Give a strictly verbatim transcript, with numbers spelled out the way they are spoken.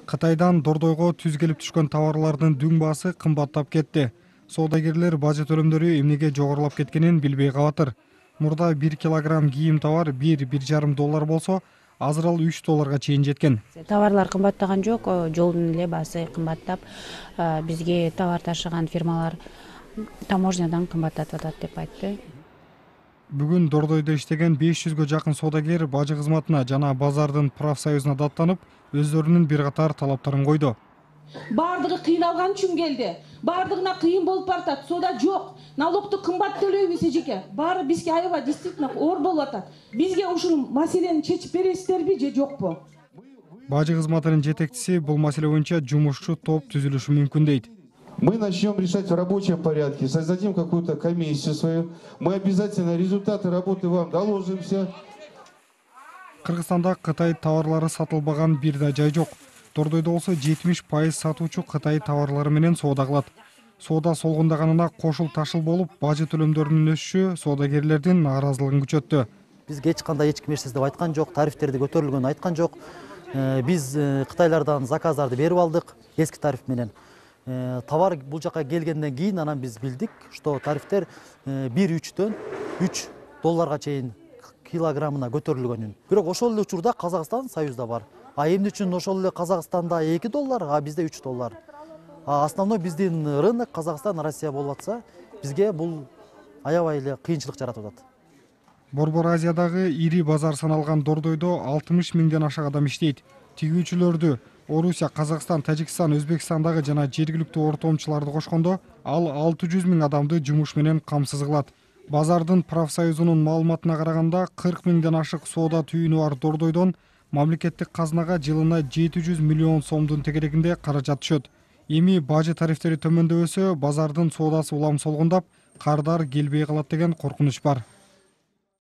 Кытайдан Дордойго түз келип түшкөн товарлардын дүң баасы кымбаттап кетти. Соодагерлер бажы төлөмдөрү эмнеге жогорулап кеткенин билбей калатыр. Мурда бир килограмм кийим товар бир бир жарым доллар болсо, азыр ал үч долларга чейин жеткен. Товарлар кымбаттаган жок, жолдун эле баасы кымбаттап, бизге товар ташыган фирмалар таможнядан кымбаттатып атат деп айтты. Бүгүн Дордойдо иштеген беш жүзгө жакын соодагер бажы кызматына жана базардын профсоюзуна даттанып, өздөрүнүн бир катар талаптарын койду. Бардыгы кыйналган үчүн келди. Бардыгына кыйын болуп баратат. Сода жок. Налогду кымбат төлөйбүз эжеке. Баары бизге аябай действительно оор болуп атат. Бизге ушул маселени чечип бересиздерби же жокпу? Бажы кызматынын жетекчиси бул маселе боюнча жумушчу топ түзүлүшү мүмкүн дейт. Мы начнем решать в рабочем порядке, создадим какую-то комиссию свою. Мы обязательно результаты работы вам доложимся. Кыргызстанда Кытай товарлары сатылбаган бир да жай жок. Дордойдо болсо жетимиш пайыз сатуучу Кытай товарлары менен соода кылат. Соода солгундаганына кошул ташыл болуп, бажы төлөмдөрүнүн өсүшү соодагерлердин нааразылыгын күчөттү. Бизге эч кандай эч ким эч деп айткан жок, тарифтерди көтөрүлгөнүн айткан жок. Биз Кытайлардан заказдарды берип алдык эски тариф менен. Товар бул жака келгенден кийин анан биз билдик, что тарифтер бир үчтөн үч долларга чейин килограммына көтөрүлгөнүн. Бирок ошол эле учурда Казакстан Союзда бар. А эмне үчүн ошол эле Казакстанда эки доллар, а бизде үч доллар. А основной биздин рынок Казакстан, Россия болуп атса, бизге бул аябай эле кыйынчылык жаратып атат. Борбор Азиядагы ири базар саналган Дордойдо алтымыш миңден ашык адам иштейт. Тигүүчүлөрдү Орусия, Казакстан, Тажикстан, Өзбекстандагы жана жергиликтүү ортомчуларды кошкондо ал алты жүз миң адамды жумуш менен камсыз кылат. Базардын профсоюзунун маалыматына караганда кырк миңден ашык соода түйүнү бар Дордойдон мамлекеттик казнага жылына жети жүз миллион сомдун тегерегинде каражат түшөт. Эми бажы тарифтери төмөндөбөсө, базардын соодасы улам солгундап, кардар келбей калат деген коркунуч бар.